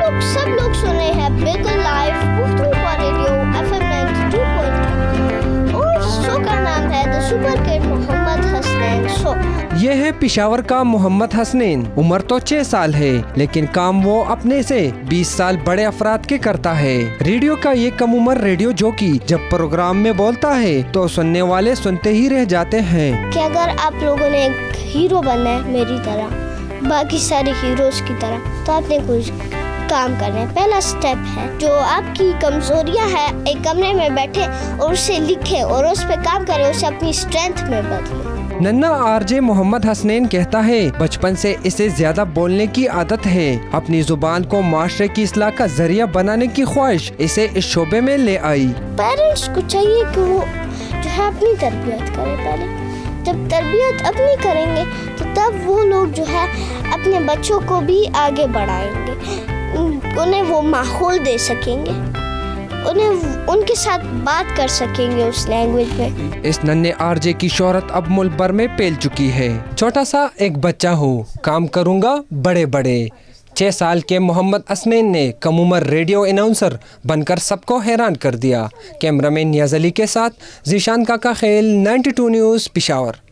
सब लोग सुन रहे हैं बिल्कुल लाइव पुख्तूनख्वा रेडियो FM 92.2 और शो का नाम है the super kid Mohammad Hasnain show. ये है पिशावर का मोहम्मद हसनैन। उम्र तो 6 साल है, लेकिन काम वो अपने से 20 साल बड़े अफराद के करता है। रेडियो का ये कम उम्र रेडियो जॉकी जब प्रोग्राम में बोलता है तो सुनने वाले सुनते ही रह जाते हैं कि अगर आप लोगों ने एक हीरो बनना है मेरी तरह, बाकी सारे हीरोज की तरह, तो आपने कुछ काम करना है। पहला स्टेप है जो आपकी कमजोरियां है, एक कमरे में बैठे और उसे लिखे और उस पे काम करें, उसे अपनी स्ट्रेंथ में बदलें। नन्ना आरजे मोहम्मद हसनैन कहता है बचपन से इसे ज्यादा बोलने की आदत है। अपनी जुबान को माशरे की इस्लाह का जरिया बनाने की ख्वाहिश इसे इस शोबे में ले आई। पेरेंट्स को चाहिए कि वो जो है अपनी तरबियत करें। पहले जब तरबियत अपनी करेंगे तो तब वो लोग जो है अपने बच्चों को भी आगे बढ़ाएंगे, उन्हें वो माहौल दे सकेंगे, उन्हें उनके साथ बात कर सकेंगे उस लैंग्वेज में। इस नन्हे आरजे की शोहरत अब मुल्क भर में फैल चुकी है। छोटा सा एक बच्चा हूँ, काम करूँगा बड़े बड़े। 6 साल के मोहम्मद हसनैन ने कम उम्र रेडियो अनाउंसर बनकर सबको हैरान कर दिया। कैमरामैन नियाज अली के साथ जीशान काका खेल 92 न्यूज़ पिशावर।